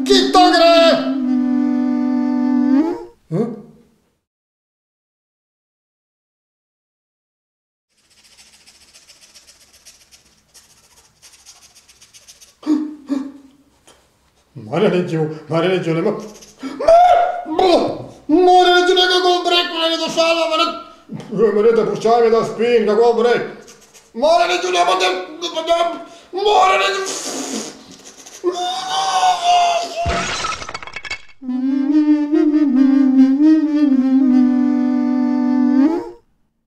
Chi togre? Mare legione, ma... Mare legione che col break, ma ne do sala, ma ne da puščanje da spin, kako break. Mare legione, ma te... Mare legione...